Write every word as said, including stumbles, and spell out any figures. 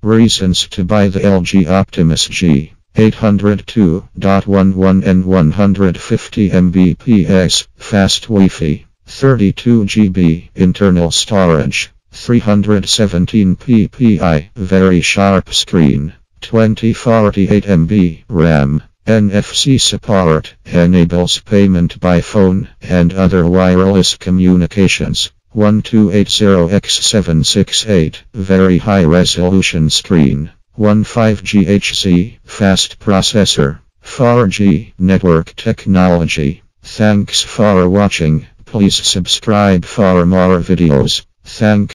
Reasons to buy the L G Optimus G. eight oh two point eleven and one hundred fifty megabits per second, fast Wi-Fi, thirty-two gigabytes internal storage, three hundred seventeen p p i, very sharp screen, twenty forty-eight megabytes RAM, N F C support, enables payment by phone and other wireless communications, twelve eighty by seven sixty-eight, very high resolution screen. five G H Z, fast processor, four G network technology. Thanks for watching. Please subscribe for more videos. Thanks.